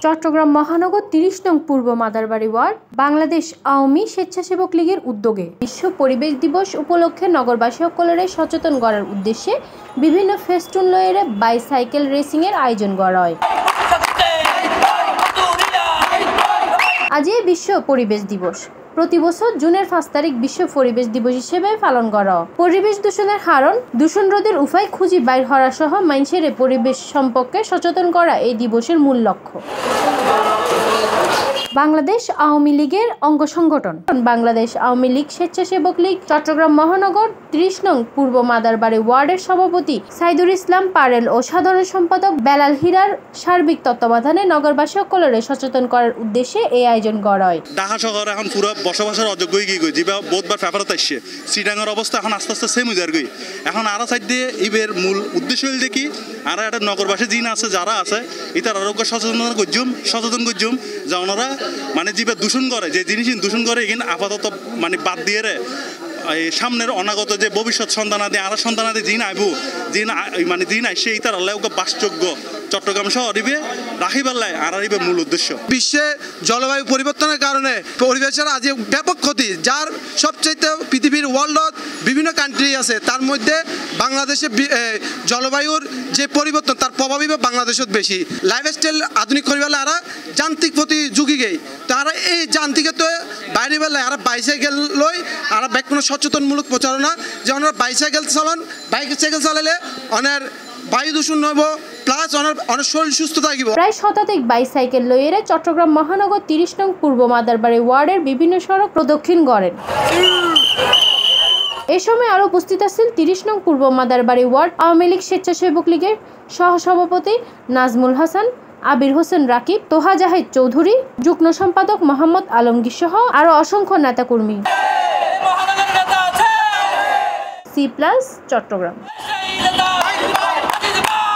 চট্টগ্রাম মহানগর ৩০ নং পূর্ব মাদারবাড়ি ওয়ার্ড বাংলাদেশ আওয়ামী স্বেচ্ছাসেবক লীগের উদ্যোগে বিশ্ব পরিবেশ দিবস উপলক্ষে নগরবাসী সকলকে সচেতন করার উদ্দেশ্যে বিভিন্ন ফেস্টুন লয়েরে বাইসাইকেল রেসিং এর আয়োজন করা হয়। আজ বিশ্ব পরিবেশ দিবস প্রতি বছর জুনের ৫ তারিখ বিশ্ব পরিবেশ দিবস হিসেবে পালন করা হয়। পরিবেশ দূষণের কারণ দূষণ রোধের উপায় খুঁজি বাইর করা সহ মানুষের পরিবেশ সম্পর্কে সচেতন করা এই দিবসের মূল লক্ষ্য। বাংলাদেশ আওয়ামী লীগের অঙ্গ সংগঠন বাংলাদেশ আওয়ামী লীগ স্বেচ্ছাসেবক লীগ চট্টগ্রাম মহানগর ৩০ নং পূর্ব মাদারবাড়ি ওয়ার্ডের সভাপতি সাইদুল ইসলাম পারেল ও সাধারণ সম্পাদক বেলাল হীরার সার্বিক তত্ত্বাবধানে নগরবাসী সকলকে সচেতন করার উদ্দেশ্যে এই আয়োজন করা হয়। ঢাকা শহরে এখন পুরো বসবাসের অযোগ্য হয়ে গিয়ে যা বহুতবার পেপারত আসছে সিটাঙের অবস্থা এখন আস্তে আস্তে সেম হয়ে গই। এখন আরো সাইড দিয়ে ইবের মূল উদ্দেশ্য হল দেখি আর একটা নগরবাসী যিনি আছে যারা আছে এটার আরোগ্য সচেতন করজুম যে ওনারা মানে জীবে দূষণ করে যে জিনিস দূষণ করে এখানে আপাতত মানে বাদ দিয়ে সামনের অনাগত যে ভবিষ্যৎ সন্তানাদি আর সন্তানাদি যিনি আইব মানে যিনি আসছে তার আল্লাহ বাসযোগ্য চট্টগ্রাম শহরে রাখি পাল্লায় আর মূল উদ্দেশ্য। বিশ্বে জলবায়ু পরিবর্তনের কারণে পরিবেশের আজ ব্যাপক ক্ষতি, যার সবচেয়ে পৃথিবীর ওয়ার্ল্ডত বিভিন্ন কান্ট্রি আছে তার মধ্যে বাংলাদেশের জলবায়ুর যে পরিবর্তন তার প্রভাবই বাংলাদেশত বেশি। লাইফস্টাইল আধুনিক করিবেলে আর যান্ত্রিক প্রতি ঝুঁকি গেই তারা এই যান্ত্রিকত বাইরে বেলায় আর বাইসাইকেল লই আর কোনো সচেতনমূলক প্রচারণা যে ওনারা বাইসাইকেল চালালে অনেক বায়ু দূষণ হইব প্লাস অনেক শরীর সুস্থ থাকিব। প্রায় শতাধিক বাইসাইকেল লইয়েরে চট্টগ্রাম মহানগর ৩০ নং পূর্ব মাদারবাড়ি ওয়ার্ডের বিভিন্ন সড়ক প্রদক্ষিণ করেন। এই সময় আরো উপস্থিত আছেন ৩০ নং পূর্ব মাদারবাড়ি ওয়ার্ড আওয়ামী লীগ স্বেচ্ছাসেবক লীগের সহসভাপতি নাজমুল হাসান, আবির হোসেন রাকিব, তোহা জাহিদ চৌধুরী, যুগ্ম সম্পাদক মোহাম্মদ আলমগীর সহ আরো অসংখ্য নেতাকর্মী। C+ চট্টগ্রাম।